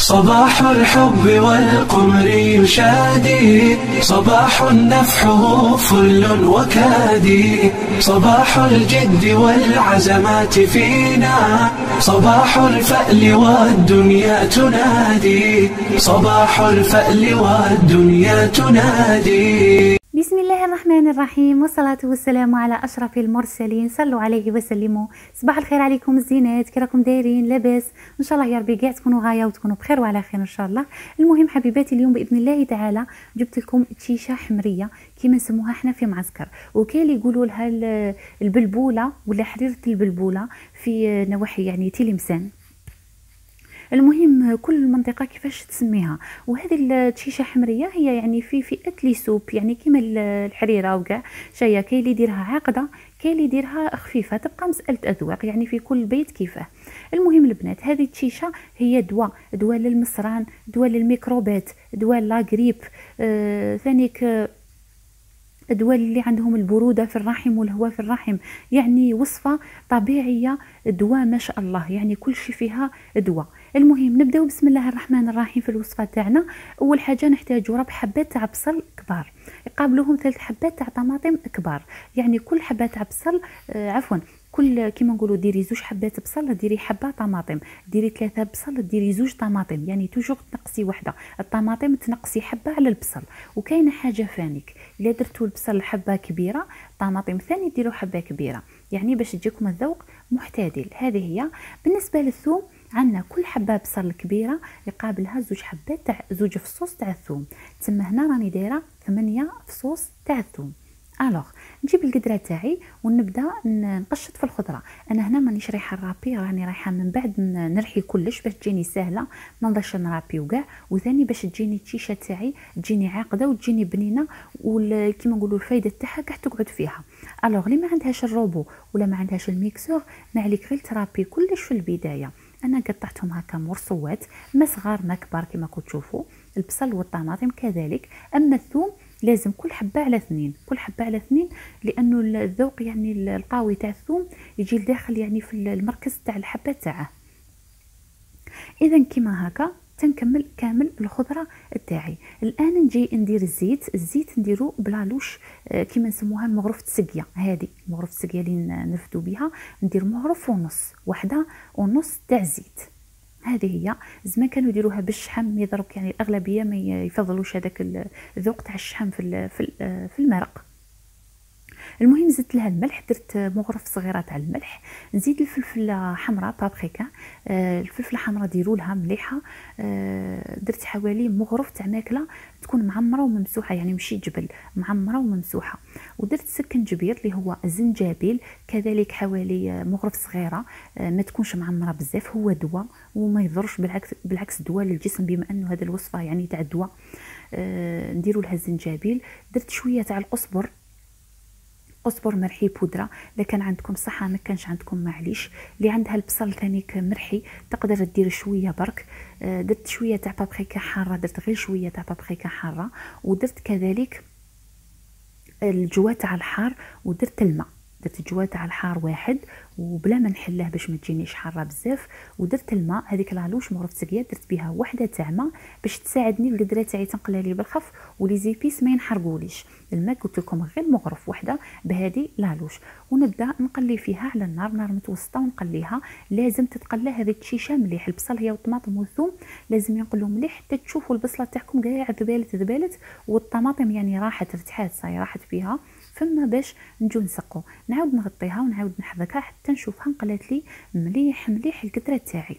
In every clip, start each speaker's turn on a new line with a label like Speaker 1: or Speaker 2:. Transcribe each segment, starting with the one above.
Speaker 1: صباح الحب والقمر يشادي، صباح نفحه فل وكادي، صباح الجد والعزمات فينا، صباح الفأل والدنيا تنادي، صباح الفأل والدنيا تنادي.
Speaker 2: بسم الله الرحمن الرحيم، والصلاة والسلام على أشرف المرسلين. صلوا عليه وسلموا. صباح الخير عليكم الزينات، كي راكم دايرين؟ لاباس ان شاء الله يا ربي كاع تكونوا غايه وتكونوا بخير وعلى خير ان شاء الله. المهم حبيباتي، اليوم باذن الله تعالى جبت لكم تشيشه حمريه كيما نسموها حنا في معسكر، وكاين اللي يقولوا لها البلبوله ولا حريره البلبوله في نواحي يعني تلمسان. المهم كل منطقه كيفاش تسميها. وهذه التشيشه حمريه هي يعني في فئه لي سوب، يعني كيما الحريره وكاع شايه. كاين اللي يديرها عاقده، كاين اللي يديرها خفيفه، تبقى مساله اذواق يعني في كل بيت كيفاه. المهم البنات، هذه التشيشه هي دواء للمصران، دواء للميكروبات، دواء لاغريب، ثانيك الدواء اللي عندهم البرودة في الرحم والهواء في الرحم. يعني وصفة طبيعية، دواء ما شاء الله، يعني كل شيء فيها دواء. المهم نبداو بسم الله الرحمن الرحيم في الوصفة تاعنا. اول حاجة نحتاجو ربع حبات تاع بصل كبار، يقابلوهم 3 حبات تاع طماطم كبار. يعني كل حبة تاع بصل كل كيما نقولوا ديري 2 حبات بصل ديري حبه طماطم، ديري 3 بصل ديري 2 طماطم، يعني توجور تنقصي وحده الطماطم تنقصي حبه على البصل. وكاينه حاجه فانيك، الا درتو البصل حبه كبيره طماطم ثاني ديروا حبه كبيره، يعني باش تجيكم الذوق معتدل. هذه هي. بالنسبه للثوم، عندنا كل حبه بصل كبيره يقابلها 2 حبات تاع 2 فصوص تاع الثوم. تما هنا راني دايره 8 فصوص تاع الثوم. الوغ نجيب القدره تاعي ونبدا نقشط في الخضره. انا هنا مانيش رايحه نرابي، راني رايحه من بعد نرحي كلش باش تجيني سهله، ما نضلش نرابي وكاع. وثاني باش تجيني التيشه تاعي تجيني عاقده وتجيني بنينه، وكيما نقولوا الفايده تاعها كاع تقعد فيها. الوغ اللي ما عندهاش الروبو ولا ما عندهاش الميكسور، ما عليك غير ترابي كلش في البدايه. انا قطعتهم هكا مرصوات، ما صغار ما كبار كما كنتوا تشوفوا. البصل والطماطم كذلك. اما الثوم لازم كل حبه على 2، كل حبه على 2، لانه الذوق يعني القوي تاع الثوم يجي لداخل يعني في المركز تاع الحبه تاعه. اذا كيما هكا تنكمل كامل الخضره تاعي. الان نجي ندير الزيت نديرو بلالوش، كيما نسموها المغرفه السقيه. هذه المغرفه السقيه اللي نرفدو بها، ندير مغرف ونص، 1.5 تاع زيت. هذه هي. زمان كانوا يديروها بالشحم، يضرب يعني الاغلبيه ما يفضلوش هذاك الذوق تاع الشحم في المرق. المهم زدت لها الملح، درت مغرف صغيره تاع الملح. نزيد الفلفله حمراء بابريكا، الفلفله حمراء ديروا لها مليحه. درت حوالي مغرف تاع ماكله تكون معمره وممسوحه، يعني ماشي جبل، معمره وممسوحه. ودرت سكنجبير اللي هو زنجبيل كذلك حوالي مغرف صغيره، ما تكونش معمره بزاف، هو دواء وما يضرش، بالعكس دواء للجسم، بما انه هذه الوصفه يعني تاع الدواء. نديروا لها الزنجبيل. درت شويه تاع القزبر مرحي بودره، اذا كان عندكم صحه، ما كانش عندكم معليش. اللي عندها البصل ثانيك مرحي تقدر دير شويه برك. درت شويه تاع بابريكا حاره، درت غير شويه تاع بابريكا حاره. ودرت كذلك الجوا تاع الحار، ودرت الماء. درت الجوا تاع الحار 1 وبلا ما نحله باش ما تجينيش حاره بزاف. ودرت الماء، هذيك لالوش مغرفه سقيه درت بها 1 تاع ماء باش تساعدني القدره تاعي تنقلها لي بالخف ولي زيبيس ما ينحرقوليش. الماء قلت لكم غير مغرف 1 بهذه لالوش. ونبدا نقلي فيها على النار متوسطه ونقليها. لازم تتقلى هذه التشيشه مليح. البصل هي والطماطم والثوم لازم ينقلوا مليح حتى تشوفوا البصله تاعكم كاع ذبالت، والطماطم يعني راحت ارتحات صاي راحت فيها. فما باش نجو نسقو، نعاود نغطيها ونعاود نحركها حتى نشوفها انقلات لي مليح القدره تاعي.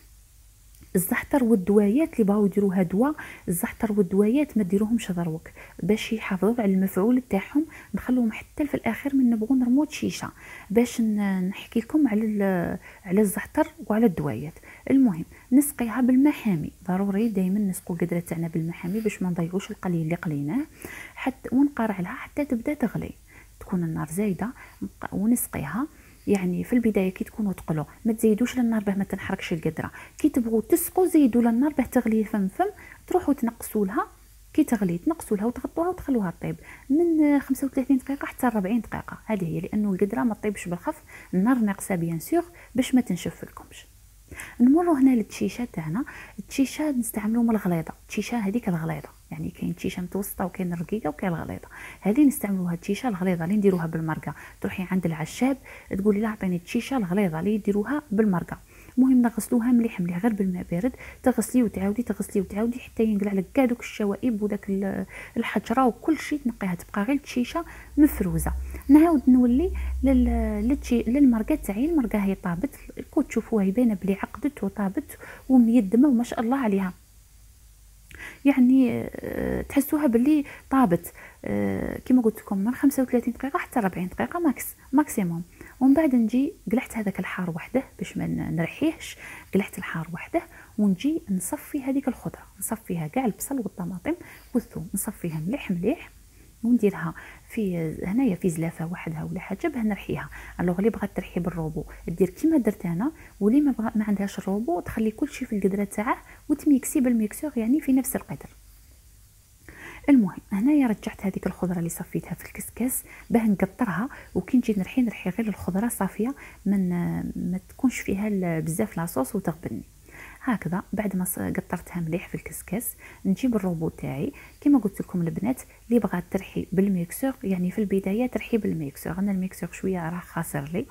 Speaker 2: الزعتر والدوايات اللي بغاو يديروها دواء، الزعتر والدوايات ما ديروهمش دروك باش يحافظوا على المفعول تاعهم، نخلوهم حتى في الاخر من نبغوا نرمو تشيشه. باش نحكي لكم على الزعتر وعلى الدوايات. المهم نسقيها بالماء حامي، ضروري دائما نسقوا القدره تاعنا بالماء حامي باش ما نضيعوش القليل اللي قليناه، حتى ونقرع لها حتى تبدا تغلي، تكون النار زايده ونسقيها. يعني في البدايه كي تكونوا تقلوا ما تزيدوش للنار باه ما تنحرقش القدره. كي تبغوا تسقوا زيدوا للنار باه تغلي فم تروحوا تنقصوا لها. كي تغلي تنقصوا لها وتغطوها وتخلوها طيب من 35 دقيقه حتى 40 دقيقه. هذه هي، لانه القدره ما طيبش بالخف، النار ناقصه بيان سور باش ما تنشف لكمش. نمروا هنا للتشيشه تاعنا. التشيشه نستعملوا من الغليظه، التشيشه هذيك الغليظه، يعني كاين تشيشه متوسطه وكاين رقيقه وكاين الغليظه. هذه نستعملوها التشيشه الغليظه اللي نديروها بالمرقه. تروحي عند العشاب تقولي له اعطيني التشيشه الغليظه اللي يديروها بالمرقه. المهم نغسلوها مليح مليح غير بالماء بارد، تغسلي وتعاودي تغسلي وتعاودي حتى ينقلع لك كاع دوك الشوائب وداك الحجره وكل شيء، تنقيها تبقى غير التشيشه مفروزه. نعاود نولي للمرقه تاعي. المرقه هي طابت، كنت تشوفوها يبان بلي عقدت وطابت وميدمه وما شاء الله عليها، يعني تحسوها باللي طابت كما قلت لكم من 35 دقيقه حتى 40 دقيقه ماكسيموم. ومن بعد نجي قلعت هذاك الحار وحده باش ما نرحيهش، قلعت الحار وحده ونجي نصفي هذيك الخضره، نصفيها كاع البصل والطماطم والثوم، نصفيها مليح مليح ونديرها في هنايا في زلافه وحدها ولا حاجه باه نرحيها. الوغ اللي بغات ترحي بالروبو دير كيما درت انا، واللي ما عندهاش الروبو تخلي كل شيء في القدره تاعه وتميكسي بالميكسور يعني في نفس القدر. المهم هنايا رجعت هذيك الخضره اللي صفيتها في الكسكاس باه نقطرها، وكي نجي نرحي غير الخضره صافيه ما تكونش فيها بزاف لاصوص وتغبني. هكذا بعد ما قطرتها مليح في الكسكاس نجيب الروبو تاعي. كما قلت لكم البنات اللي بغات ترحي بالميكسور يعني في البدايه ترحي بالميكسور، انا الميكسور شويه راه خاسر لي،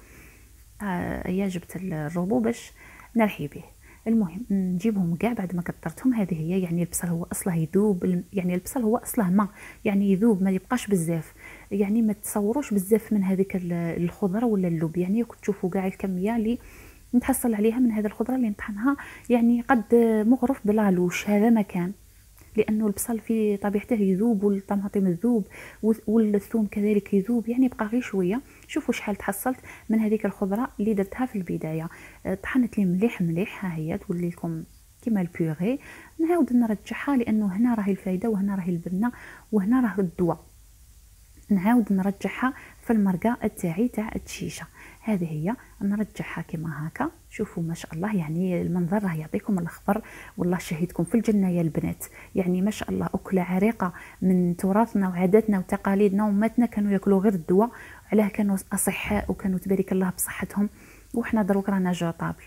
Speaker 2: يا جبت الروبو باش نرحي به. المهم نجيبهم كاع بعد ما قطرتهم. هذه هي يعني البصل هو اصله يذوب، يعني البصل هو اصله ما يعني يذوب ما يبقاش بزاف، يعني ما تصوروش بزاف من هذيك الخضره ولا اللوب. يعني كنت تشوفوا كاع الكميه اللي نتحصل عليها من هذه الخضره اللي نطحنها يعني قد مغرف بلالوش. هذا مكان لانه البصل في طبيعته يذوب والطماطم تذوب والثوم كذلك يذوب، يعني بقى غير شويه. شوفوا شحال تحصلت من هذيك الخضره اللي درتها في البدايه، طحنت لي مليح مليح. ها هي تولي لكم كيما البيغي. نعاود نرجعها لانه هنا راهي الفايده وهنا راهي البنه وهنا راه الدواء. نعاود نرجعها في المرقه تاعي تاع التشيشه. هذه هي نرجعها كما هكا. شوفوا ما شاء الله يعني المنظر راه يعطيكم الخبر، والله شهيدكم في الجنه يا البنات. يعني ما شاء الله اكله عريقه من تراثنا وعاداتنا وتقاليدنا. وماتنا كانوا ياكلوا غير الدواء، علاه كانوا اصحاء وكانوا تبارك الله بصحتهم، وحنا دروك رانا جوطابل.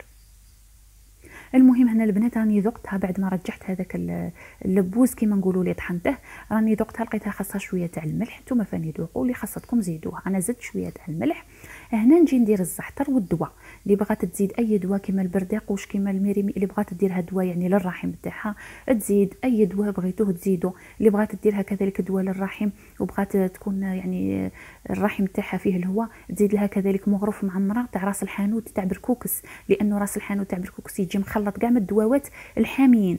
Speaker 2: المهم هنا البنات راني ذقتها بعد ما رجعت هذاك اللبوز كيما نقولوا لي طحنته، راني ذقتها لقيتها خاصها شويه تاع الملح. نتوما فاني ذوقوا اللي خاصتكم زيدوها، انا زدت شويه تاع الملح. هنا نجي ندير الزعتر والدواء. اللي بغات تزيد اي دواء كيما البرداقوش كيما الميريمي، اللي بغات ديرها دواء يعني للرحم تاعها تزيد اي دواء بغيتوه تزيدوا. اللي بغات ديرها كذلك دواء للرحم وبغات تكون يعني الرحم تاعها فيه الهواء تزيد لها كذلك مغرف معمره تاع راس الحانوت تاع بركوكس، لانه راس الحانوت تاع بركوكس يجي مخلط كاع من الدواوات الحاميين.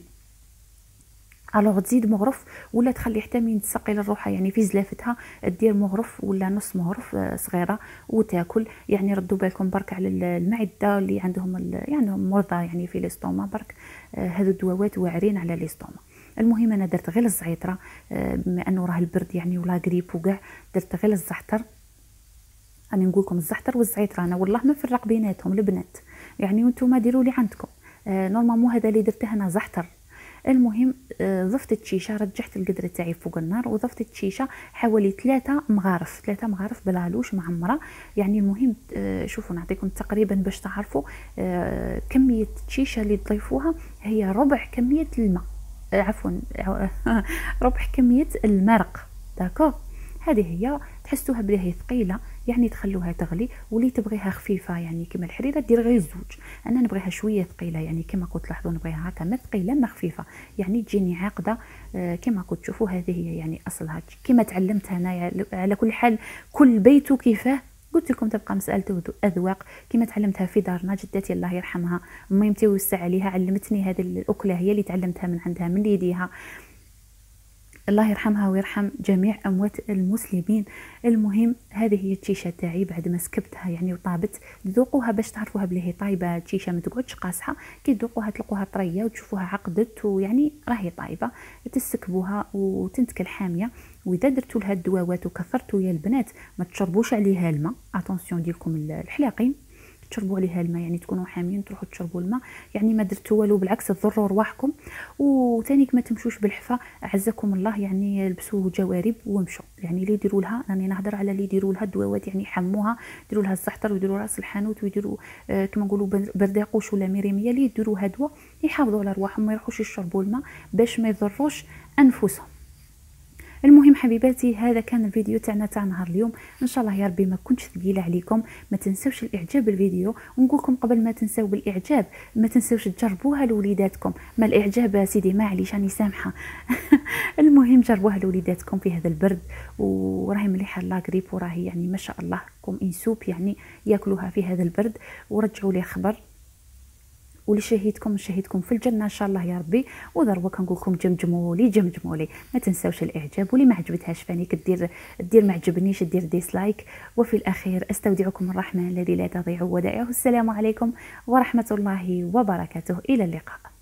Speaker 2: الوغ تزيد مغرف ولا تخلي حتى من تسقي للروحه يعني في زلافتها دير مغرف ولا نص مغرف صغيره وتاكل. يعني ردوا بالكم برك على المعده اللي عندهم يعني مرضى يعني في الاستوما برك، هذو الدواوات واعرين على الاستوما. المهم انا درت غير الزعتره بما انه راه البرد يعني ولا غريب وكاع، درت غير الزعتر. انا نقول لكم الزعتر والزعتره انا والله ما نفرق بيناتهم البنات، يعني وانتم ديروا لي عندكم. نورمالمون هذا اللي درته انا زعتر. المهم ضفت التشيشه، رجعت القدره تاعي فوق النار وضفت التشيشه حوالي 3 مغارف بلالوش معمره. يعني المهم شوفوا نعطيكم تقريبا باش تعرفوا كميه التشيشه اللي تضيفوها هي ربع كميه الماء، عفوا ربع كميه المرق. داكوغ هذه هي تحسوها بلي هي ثقيله يعني تخلوها تغلي، واللي تبغيها خفيفه يعني كما الحريره دير غير زوج. انا نبغيها شويه ثقيله يعني كما كنت تلاحظوا نبغيها هكا ما ثقيله ما خفيفه، يعني تجيني عاقده كما كنت تشوفوا. هذه هي يعني اصلها كما تعلمت هنايا. على كل حال كل بيت كيفاه، قلت لكم تبقى مساله اذواق. كما تعلمتها في دارنا جدتي الله يرحمها ميمتي ويوسع عليها علمتني هذه الاكله، هي اللي تعلمتها من عندها من يديها، الله يرحمها ويرحم جميع اموات المسلمين. المهم هذه هي التشيشه تاعي بعد ما سكبتها يعني وطابت. ذوقوها باش تعرفوها بلي هي طايبه. التشيشه ما تقعدش قاصحه، كي تذوقوها تلقوها طريه وتشوفوها عقدت ويعني راهي طايبه. تسكبوها وتنتكل حاميه. واذا درتوا لها الدواوات وكثرتوا يا البنات ما تشربوش عليها الماء، اتونسيون ديالكم الحلاقين تشربوا عليها الماء، يعني تكونوا حامين تروحوا تشربوا الماء، يعني ما درتوا والو بالعكس تضروا رواحكم. وثانيك ما تمشوش بالحفه اعزكم الله، يعني لبسوا جوارب ومشوا. يعني اللي يديروا لها، راني نهضر على اللي يديروا لها الدواوات، يعني يحموها يديروا لها الزعتر ويديروا راس الحانوت ويديروا كما نقولوا برداقوش ولا ميريميه، اللي يديروا هدوه يحافظوا على رواحهم، ما يروحوش يشربوا الماء باش ما يضروش انفسهم. المهم حبيباتي هذا كان الفيديو تاعنا تاع نهار اليوم، ان شاء الله يا ربي ما كنتش ثقيله عليكم. ما تنسوش الاعجاب بالفيديو، ونقول لكم قبل ما تنساو بالاعجاب ما تنسوش تجربوها لوليداتكم. ما الاعجاب سيدي معليش راني سامحه المهم جربوها لوليداتكم في هذا البرد، وراهي مليحه لا غريب، وراهي يعني ما شاء الله كوم انسوب يعني ياكلوها في هذا البرد. ورجعوا لي خبر، ولشهيدكم نشهدكم في الجنه ان شاء الله يا ربي. وضربه كنقول لكم جمجموا لي ما تنساوش الاعجاب، واللي ما عجبتهاش فانيك دير ما عجبنيش دير ديسلايك. وفي الاخير استودعكم الرحمن الذي لا تضيع ودائعه. السلام عليكم ورحمه الله وبركاته، الى اللقاء.